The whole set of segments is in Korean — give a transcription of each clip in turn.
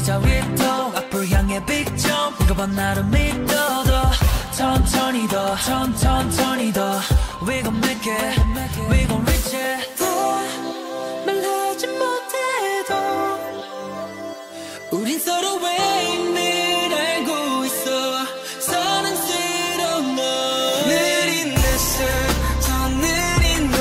자 위도 앞으로 향해 빅점 이거 봐 나를 믿어도 천천히 더 천천히 더 We gon' make it We gon' reach it 말하지 못해도 우린 서로의 의미를 알고 있어 사랑스러운 너 느린 내쉬 더 느린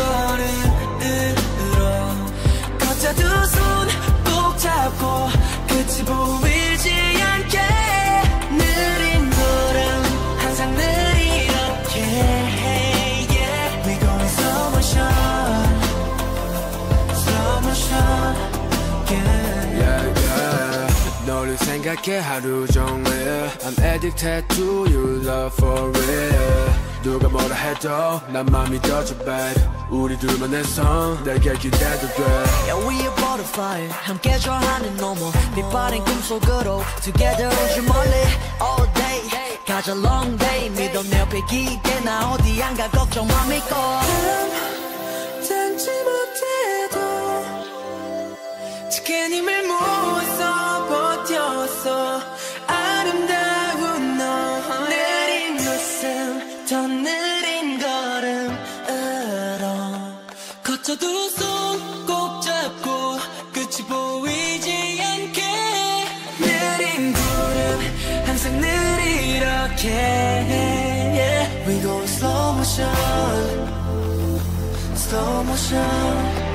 걸음으로 걷자 두 손 꼭 잡고 끝이 보이지 않게 느린 걸음 항상 느리게 yeah. We going slow motion Slow motion yeah. Yeah, yeah. 너를 생각해 하루 종일 I'm addicted to your love for real 누가 뭐라 해도 난 맘이 떠져 babe 우리 둘만의 성 내게 기대도 돼 Yeah, we a butterfly 함께 좋아하는 너머 빛바랜 꿈속으로 Together 오지 멀리 all day 가자 long day 믿어 내 옆에 기대 나 어디 안 가 걱정 마 믿고 참지 못해도 지킨 힘을 모아서 버텨서 아름다운 너 느린 웃음 더 느린 걸음으로 걷자 두 손 꼭 잡고 끝이 보이지 않게 느린 구름 항상 느리게 yeah. We go slow motion Slow motion